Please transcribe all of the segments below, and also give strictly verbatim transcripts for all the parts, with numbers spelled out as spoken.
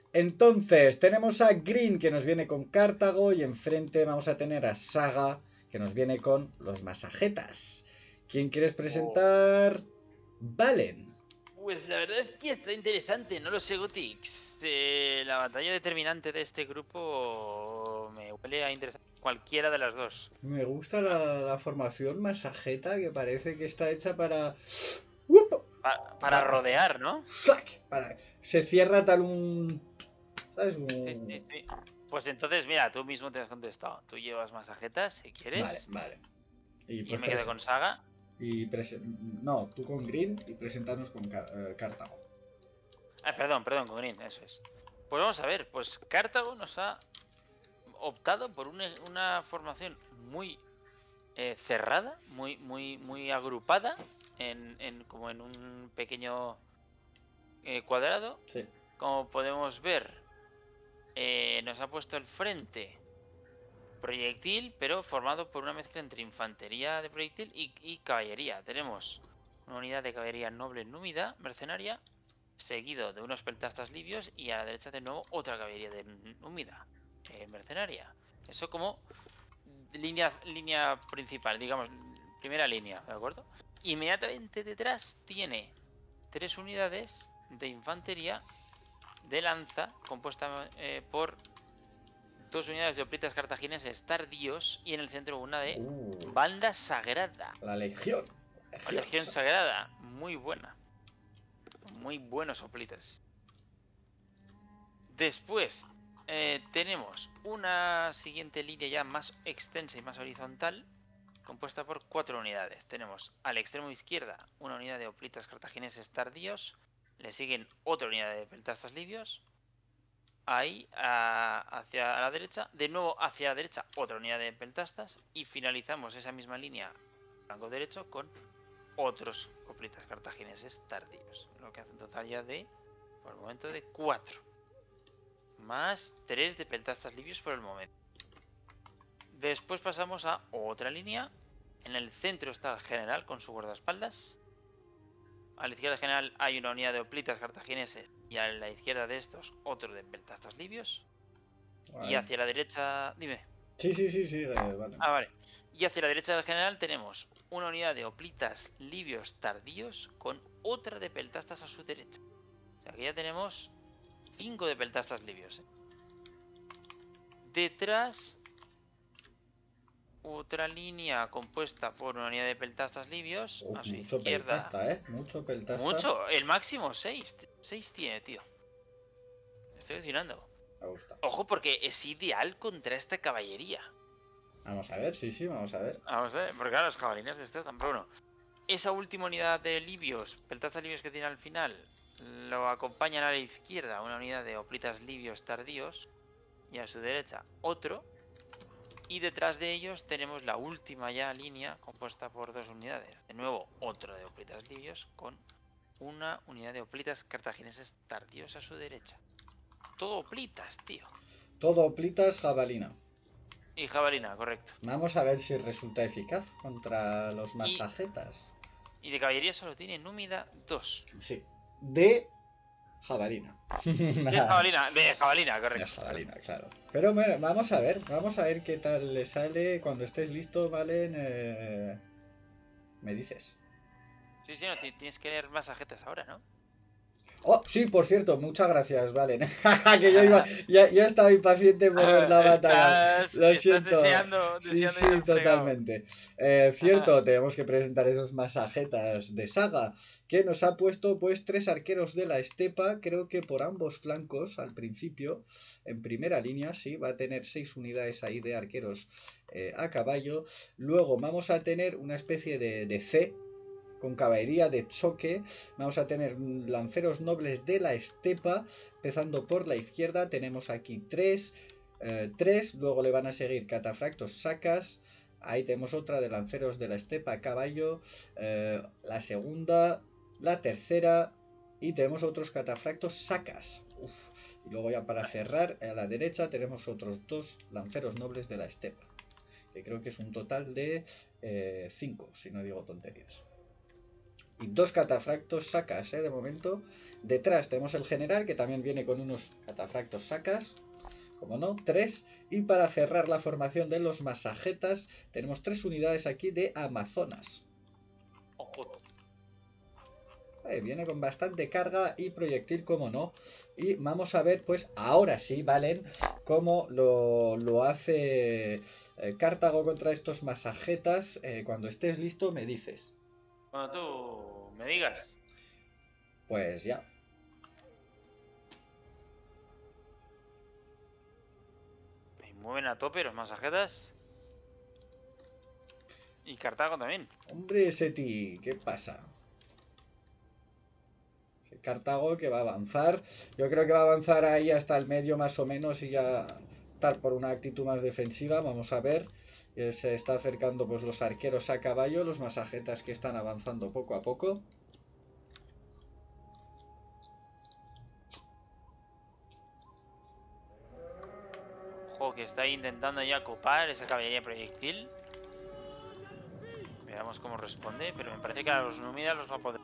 Entonces, tenemos a Green, que nos viene con Cartago, y enfrente vamos a tener a Saga, que nos viene con los masajetas. ¿Quién quieres presentar? Oh. Valen. Pues la verdad es que está interesante, no lo sé, Gotix. Eh, la batalla determinante de este grupo me huele a interesante cualquiera de las dos. Me gusta la, la formación masajeta, que parece que está hecha para... ¡Uh! Pa para rodear, ¿no? Para... Se cierra tal un... ¿Sabes? Un... Sí, sí, sí. Pues entonces, mira, tú mismo te has contestado. Tú llevas masajetas, si quieres. Vale, vale. Y, pues y me quedo con Saga. Y no, tú con Green y presentarnos con uh, Cartago. Ah, perdón, perdón, con Green, eso es. Pues vamos a ver, pues Cartago nos ha optado por una, una formación muy eh, cerrada, muy, muy, muy agrupada, en, en, como en un pequeño eh, cuadrado. Sí. Como podemos ver, eh, nos ha puesto el frente proyectil, pero formado por una mezcla entre infantería de proyectil y, y caballería. Tenemos una unidad de caballería noble númida, mercenaria, seguido de unos peltastas libios, y a la derecha de nuevo otra caballería de númida, eh, mercenaria. Eso como línea, línea principal, digamos, primera línea, ¿de acuerdo? Inmediatamente detrás tiene tres unidades de infantería de lanza, compuesta eh, por dos unidades de hoplitas cartagineses tardíos, y en el centro una de uh, banda sagrada. La legión. La legión sagrada, muy buena. Muy buenos hoplitas. Después eh, tenemos una siguiente línea ya más extensa y más horizontal, compuesta por cuatro unidades. Tenemos al extremo izquierda una unidad de hoplitas cartagineses tardíos, le siguen otra unidad de peltastas libios, ahí a, hacia la derecha, de nuevo hacia la derecha otra unidad de peltastas, y finalizamos esa misma línea flanco derecho con otros hoplitas cartagineses tardíos, lo que hace un total ya de, por el momento, de cuatro, más tres de peltastas libios por el momento. Después pasamos a otra línea. En el centro está el general con su guardaespaldas. A la izquierda del general hay una unidad de hoplitas cartagineses, y a la izquierda de estos otro de peltastas libios. Vale. Y hacia la derecha... Dime. Sí, sí, sí, sí, vale. Ah, vale. Y hacia la derecha del general tenemos una unidad de hoplitas libios tardíos con otra de peltastas a su derecha. O sea que ya tenemos cinco de peltastas libios, ¿eh? Detrás, otra línea compuesta por una unidad de peltastas libios. Uf, a su mucho izquierda. Peltasta, ¿eh? Mucho peltasta. Mucho, el máximo seis. seis tiene, tío. Estoy alucinando. Me gusta. Ojo, porque es ideal contra esta caballería. Vamos a ver, sí, sí, vamos a ver. Vamos a ver, porque claro, los jabalines de este tan bueno. Esa última unidad de libios, peltastas libios que tiene al final, lo acompañan a la izquierda una unidad de hoplitas libios tardíos, y a su derecha otro. Y detrás de ellos tenemos la última ya línea compuesta por dos unidades. De nuevo otro de hoplitas libios con una unidad de hoplitas cartagineses tardíos a su derecha. Todo hoplitas, tío. Todo hoplitas, jabalina. Y jabalina, correcto. Vamos a ver si resulta eficaz contra los masajetas. Y, y de caballería solo tiene númida dos. Sí. De jabalina. De jabalina, de jabalina, correcto. De jabalina, claro. Pero bueno, vamos a ver, vamos a ver qué tal le sale. Cuando estés listo, Valen, eh... me dices. Sí, sí, no, tienes que leer masajetas ahora, ¿no? Oh, sí, por cierto, muchas gracias, Valen. Que yo iba, ya, ya estaba impaciente por ver la batalla. Estás, Lo estás siento. Deseando, deseando sí, sí, totalmente. Eh, cierto, tenemos que presentar esos masajetas de Saga, que nos ha puesto pues tres arqueros de la estepa, creo que por ambos flancos al principio, en primera línea, sí, va a tener seis unidades ahí de arqueros eh, a caballo. Luego vamos a tener una especie de, de C, con caballería de choque. Vamos a tener lanceros nobles de la estepa, empezando por la izquierda. Tenemos aquí tres, eh, tres, luego le van a seguir catafractos sacas. Ahí tenemos otra de lanceros de la estepa a caballo, eh, la segunda, la tercera, y tenemos otros catafractos sacas. Uf. Y luego ya para cerrar, a la derecha tenemos otros dos lanceros nobles de la estepa, que creo que es un total de cinco, eh, si no digo tonterías. y dos catafractos sacas, ¿eh? De momento. Detrás tenemos el general, que también viene con unos catafractos sacas. Como no, tres. Y para cerrar la formación de los masajetas, tenemos tres unidades aquí de amazonas. Ojo. Eh, viene con bastante carga y proyectil, como no. Y vamos a ver, pues ahora sí, Valen, cómo lo, lo hace eh, Cartago contra estos masajetas. Eh, cuando estés listo, me dices. Cuando tú me digas. Pues ya. Me mueven a tope los masajetas. Y Cartago también. Hombre, Seti, ¿qué pasa? Cartago que va a avanzar. Yo creo que va a avanzar ahí hasta el medio más o menos y ya estar por una actitud más defensiva. Vamos a ver. Eh, se está acercando pues los arqueros a caballo, los masajetas que están avanzando poco a poco. Ojo, que está intentando ya copar esa caballería proyectil. Veamos cómo responde, pero me parece que a los númidas los va a poder.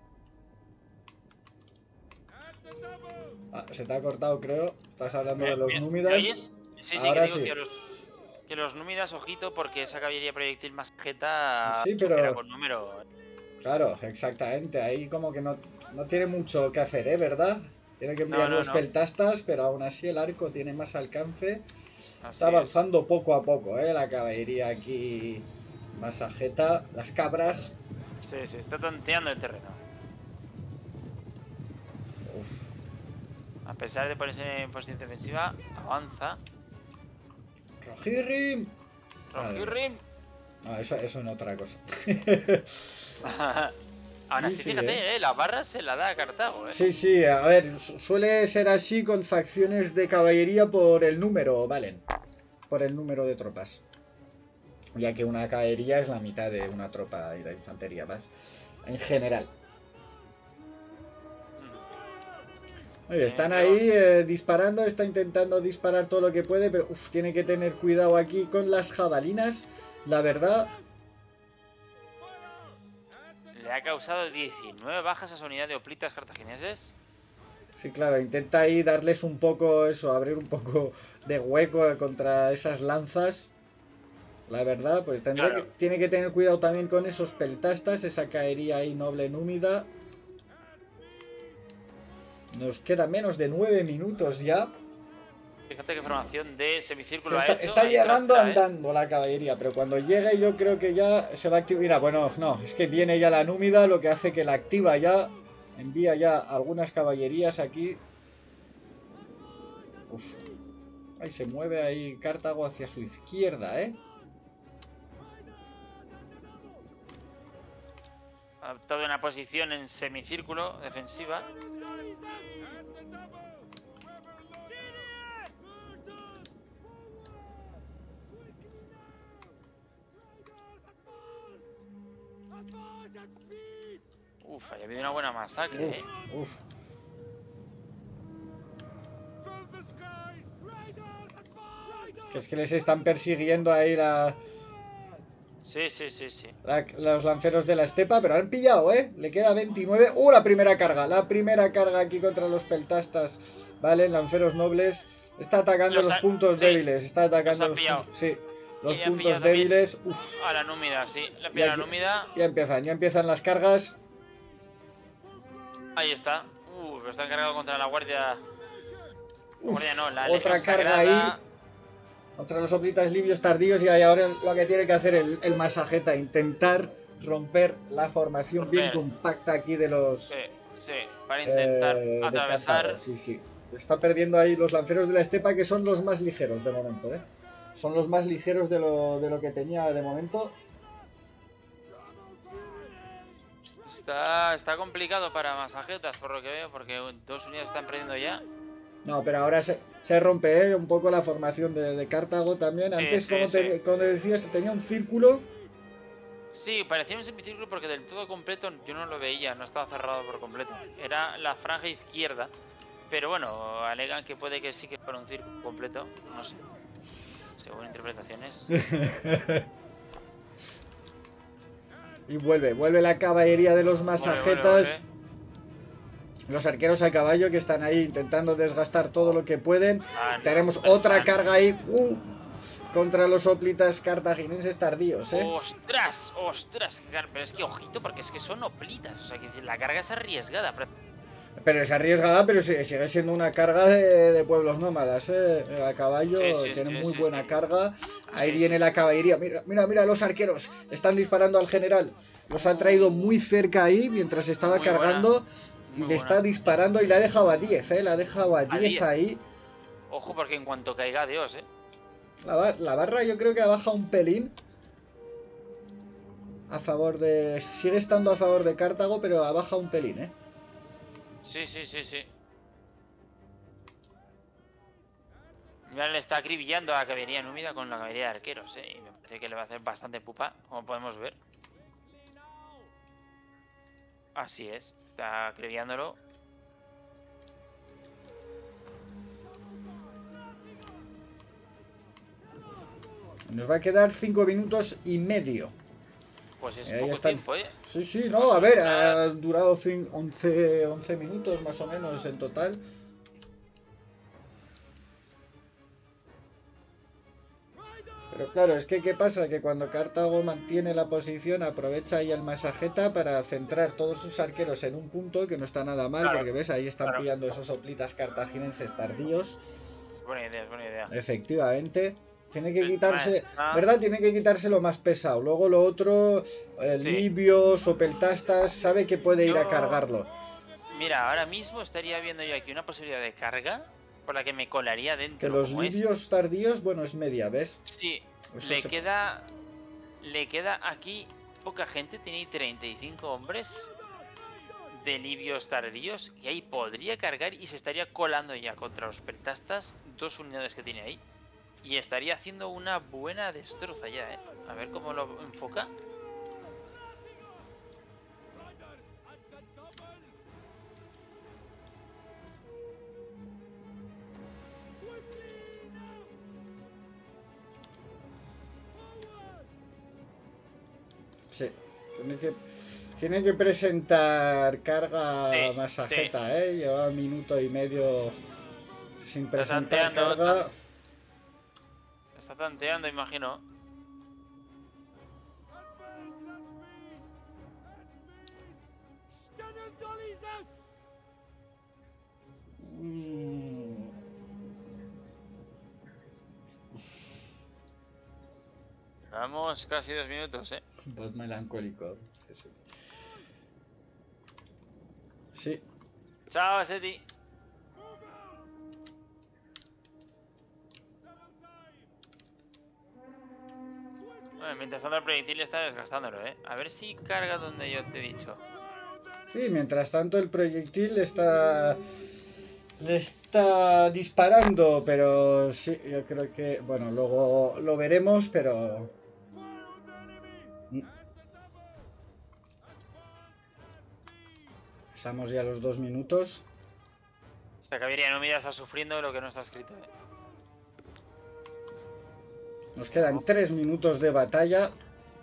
Ah, se te ha cortado, creo. Estás hablando ¿Me, de los me, númidas. ¿me oyes? Sí, sí, Ahora que digo sí. que los, que los númidas, ojito, porque esa caballería proyectil masajeta Sí, supera pero... con número. Claro, exactamente. Ahí como que no, no tiene mucho que hacer, ¿eh? ¿Verdad? Tiene que enviar No, no, los no. peltastas, pero aún así el arco tiene más alcance. Así Está avanzando es. poco a poco, ¿eh? La caballería aquí masajeta. Las cabras. Sí, sí, está tanteando el terreno. Uf. A pesar de ponerse en posición defensiva, avanza. Rojirrim. Rojirrim. No, eso, eso no otra cosa. Aún así, Sí, sí, fíjate, ¿eh? eh, la barra se la da a Cartago, eh. Sí, sí, a ver, su- suele ser así con facciones de caballería por el número, Valen. Por el número de tropas. Ya que una caballería es la mitad de una tropa y de infantería, más en general. Oye, están ahí eh, disparando, está intentando disparar todo lo que puede, pero uf, tiene que tener cuidado aquí con las jabalinas. La verdad, Le ha causado diecinueve bajas a su unidad de hoplitas cartagineses. sí, claro, intenta ahí darles un poco eso, abrir un poco de hueco contra esas lanzas. La verdad, pues tendrá Claro. que, tiene que tener cuidado también con esos peltastas, esa caería ahí noble númida. Nos queda menos de nueve minutos ya. Fíjate qué formación de semicírculo Está, ha hecho. está Ahí se la llegando espera, andando la caballería, pero cuando llegue yo creo que ya se va a activar. Mira, bueno, no, es que viene ya la númida, lo que hace que la activa ya. Envía ya algunas caballerías aquí. Uf. Ahí se mueve ahí Cartago hacia su izquierda, ¿eh? Ha adoptado una posición en semicírculo defensiva. Uf, ha habido una buena masacre. Uf, ¿eh? uf. Que es que les están persiguiendo ahí la, Sí, sí, sí, sí. la- los lanceros de la estepa, pero han pillado, ¿eh? Le queda veintinueve. ¡Uh, la primera carga! La primera carga aquí contra los peltastas. Vale, lanceros nobles. Está atacando Los los, ha- puntos sí, débiles. Está atacando los ha los pillado. puntos. Sí, los Y ha puntos pillado también débiles. Uf. A la númida, sí. La Y pilla la aquí- númida. Ya empiezan, ya empiezan las cargas. Ahí está. Uf, está cargado contra la guardia. Uf, Guardia no, la otra legión carga sagrada. ahí. Contra los hoplitas libios tardíos. Y ahí ahora lo que tiene que hacer el, el masajeta. Intentar romper la formación bien Romper. compacta aquí de los... Sí, sí. Para intentar Eh, de atravesar. Cartago, sí, sí. Está perdiendo ahí los lanceros de la estepa, que son los más ligeros de momento, ¿eh? Son los más ligeros de lo, de lo que tenía de momento. Está, está complicado para masajetas, por lo que veo, porque dos unidades están perdiendo ya. No, pero ahora se, se rompe ¿eh? un poco la formación de, de Cartago también. Sí, Antes, sí, como, te, sí. como decías, tenía un círculo. Sí, parecía un semicírculo porque del todo completo yo no lo veía, no estaba cerrado por completo. Era la franja izquierda, pero bueno, alegan que puede que sí que fuera un círculo completo, no sé, según interpretaciones. Y vuelve, vuelve la caballería de los masajetas. Vuelve, vuelve, vuelve. Los arqueros a caballo que están ahí intentando desgastar todo lo que pueden. Ah, no, Tenemos otra no. carga ahí. Uh, contra los hoplitas cartagineses tardíos, ¿eh? ¡Ostras! ¡Ostras! Pero es que ojito, porque es que son hoplitas. O sea, que la carga es arriesgada. Pero, pero es arriesgada, pero sigue siendo una carga de, de pueblos nómadas, ¿eh? A caballo, sí, sí, tiene sí, muy sí, buena sí. carga. Ahí sí, viene sí, la caballería. Mira, mira, mira, los arqueros están disparando al general. Los ha traído muy cerca ahí mientras estaba muy cargando. Le buena. está disparando y la ha dejado a diez, ¿eh? La ha dejado a diez ahí. Ojo, porque en cuanto caiga, Dios, ¿eh? La, bar la barra yo creo que ha bajado un pelín. A favor de... Sigue estando a favor de Cartago, pero ha bajado un pelín, ¿eh? Sí, sí, sí, sí. Ya le está acribillando a la caballería númida con la caballería de arqueros, ¿eh? Y me parece que le va a hacer bastante pupa, como podemos ver. Así es, está acribillándolo. Nos va a quedar cinco minutos y medio. Pues es eh, poco tiempo, ¿eh? Sí, sí, no, a ver, ha durado once, once minutos más o menos en total. Pero claro, es que ¿qué pasa? Que cuando Cartago mantiene la posición, aprovecha ahí el masajeta para centrar todos sus arqueros en un punto, que no está nada mal, claro, porque ves, ahí están claro. pillando esos hoplitas cartaginenses tardíos. Buena idea, buena idea. Efectivamente. Tiene que quitarse, ¿verdad? Tiene que quitarse lo más pesado. Luego lo otro, el sí. libios o peltastas, sabe que puede yo... ir a cargarlo. Mira, ahora mismo estaría viendo yo aquí una posibilidad de carga por la que me colaría dentro. Que los libios es. tardíos, bueno, es media, ¿ves? Sí, Eso le se... queda le queda aquí poca gente, tiene treinta y cinco hombres de libios tardíos y ahí podría cargar y se estaría colando ya contra los peltastas, dos unidades que tiene ahí. Y estaría haciendo una buena destroza ya, ¿eh? A ver cómo lo enfoca. Sí, tiene que, tiene que presentar carga sí, masajeta, sí. ¿eh? Lleva un minuto y medio sin presentar carga. Está tanteando, imagino. Mm. Vamos casi dos minutos, eh. Voz melancólico. Sí. Chao, Seti. Bueno, mientras tanto el proyectil está desgastándolo, ¿eh? A ver si carga donde yo te he dicho. Sí, mientras tanto el proyectil está... Le está disparando, pero sí, yo creo que... Bueno, luego lo veremos, pero... Pasamos ya los dos minutos. Esta caballería númida está sufriendo lo que no está escrito, ¿eh? Nos quedan tres minutos de batalla.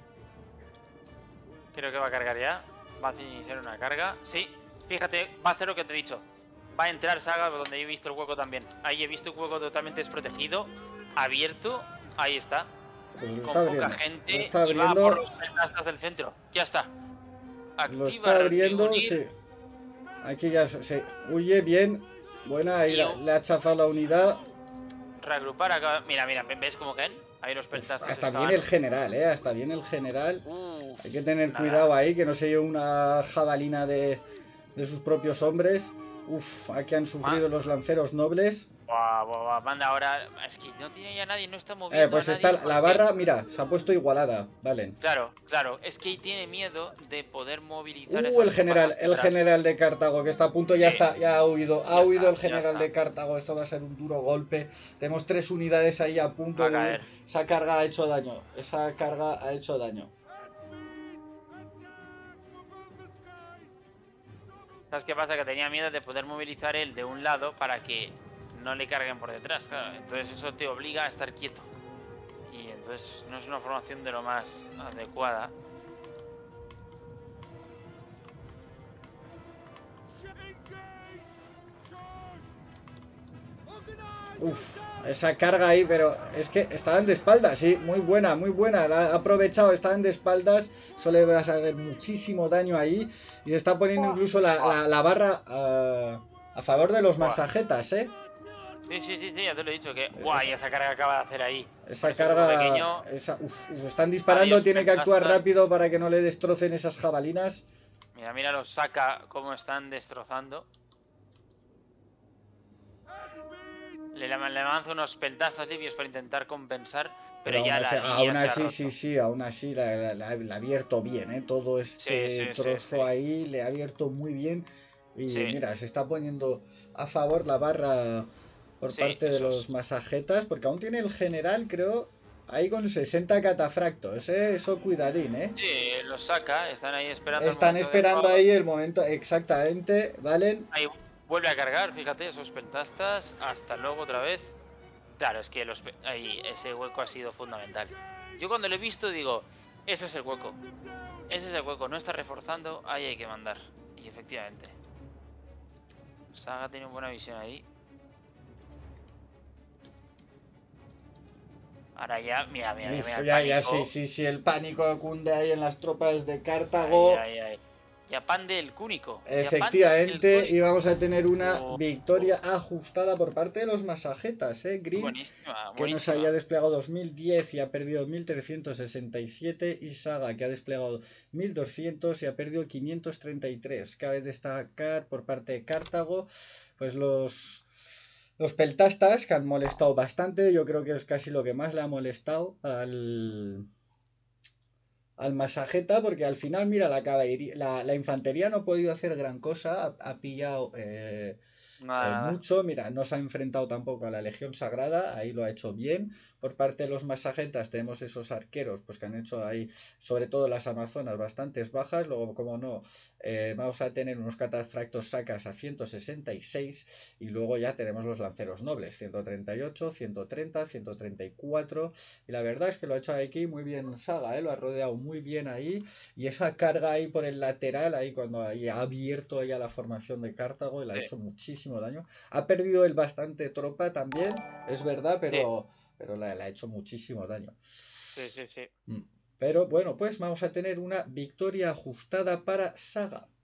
Creo que va a cargar ya. Va a iniciar una carga. Sí, fíjate, va a hacer lo que te he dicho. Va a entrar Saga donde he visto el hueco también. Ahí he visto un hueco totalmente desprotegido. Abierto. Ahí está. Pues con está poca abriendo. gente. Está abriendo. Y va por los peltastas del centro. Ya está. Activa, lo está abriendo, sí. Aquí ya se huye bien. Buena, ahí la, le ha chafado la unidad. Reagrupar acá. Mira, mira, ¿ves cómo caen? Ahí los peltastas. Hasta estaban... bien el general, eh. Hasta bien el general. Uf, hay que tener nada. cuidado ahí, que no se lleve una jabalina de, de sus propios hombres. Uf, aquí han sufrido ah. los lanceros nobles. Buah, buah, buah, manda ahora. Es que no tiene ya nadie, no está moviendo. Eh, pues a está nadie la barra, mira, se ha puesto igualada, vale. Claro, claro, es que tiene miedo de poder movilizar. Uh, el general, el atrás. general de Cartago, que está a punto, ya sí. está, ya ha huido, ha ya huido está, el general de Cartago, esto va a ser un duro golpe. Tenemos tres unidades ahí a punto va a de. Caer. Esa carga ha hecho daño, esa carga ha hecho daño. ¿Sabes qué pasa? Que tenía miedo de poder movilizar él de un lado para que no le carguen por detrás, claro. Entonces eso te obliga a estar quieto. Y entonces no es una formación de lo más adecuada. Uf, esa carga ahí, pero es que estaban de espaldas, sí, muy buena, muy buena, la ha aprovechado, estaban de espaldas, eso le vas a hacer muchísimo daño ahí, y se está poniendo Buah, incluso la, buah, la, la barra uh, a favor de los buah. masajetas, ¿eh? Sí, sí, sí, sí, ya te lo he dicho que... Guay, Esa, esa carga que acaba de hacer ahí. Con esa ese cuerpo carga, pequeño. esa, uf, uf, están disparando, Adiós, tiene que actuar pentastas. rápido para que no le destrocen esas jabalinas. Mira, mira los saca cómo están destrozando. Le, le lanzo unos pentastas tibios para intentar compensar. Pero Pero aún ya así, la línea aún se ha así, sí, roto. sí, aún así la, la- la- la ha abierto bien, ¿eh? Todo Sí, este sí, sí, trozo sí. ahí le ha abierto muy bien. Y Sí, mira, se está poniendo a favor la barra por sí, parte de los esos. masajetas, porque aún tiene el general, creo, ahí con sesenta catafractos, ¿eh? Eso cuidadín, ¿eh? Sí, los saca, están ahí esperando el Están momento esperando adecuado. ahí el momento exactamente, ¿valen? Ahí vuelve a cargar, fíjate, esos pentastas. Hasta luego otra vez. Claro, es que los, ahí, ese hueco ha sido fundamental. Yo cuando lo he visto digo, ese es el hueco. Ese es el hueco, no está reforzando, ahí hay que mandar. Y efectivamente. Saga tiene buena visión ahí. Ahora ya, mira, mira, mira, mira Uf, el ya, ya, sí, pánico. sí, sí, el pánico cunde ahí en las tropas de Ay, Cartago. ay, ay. Yapande el cúnico. Yapande el Efectivamente, y cúnico. vamos a tener una Oh, oh. victoria ajustada por parte de los masajetas, ¿eh? Green, Buenísima, que nos había buenísima. desplegado dos mil diez y ha perdido mil trescientos sesenta y siete, y Saga, que ha desplegado mil doscientos y ha perdido quinientos treinta y tres. Cabe destacar por parte de Cartago, pues los... Los peltastas, que han molestado bastante. Yo creo que es casi lo que más le ha molestado al, al masajeta, porque al final, mira, la caballería, la, la infantería no ha podido hacer gran cosa, ha, ha pillado eh, Nada, eh, nada. mucho, mira, no se ha enfrentado tampoco a la Legión Sagrada, ahí lo ha hecho bien. Por parte de los masajetas tenemos esos arqueros, pues que han hecho ahí, sobre todo las amazonas, bastantes bajas. Luego, como no, eh, vamos a tener unos catafractos sacas a ciento sesenta y seis, y luego ya tenemos los lanceros nobles, ciento treinta y ocho, ciento treinta, ciento treinta y cuatro, y la verdad es que lo ha hecho aquí muy bien Saga, ¿eh? Lo ha rodeado muy bien ahí, y esa carga ahí por el lateral, ahí cuando ahí ha abierto ahí a la formación de Cartago, y le ha Sí, hecho muchísimo daño. Ha perdido él bastante tropa también, es verdad, sí, pero, pero le, le ha hecho muchísimo daño. sí, sí, sí. Mm. Pero bueno, pues vamos a tener una victoria ajustada para Saga.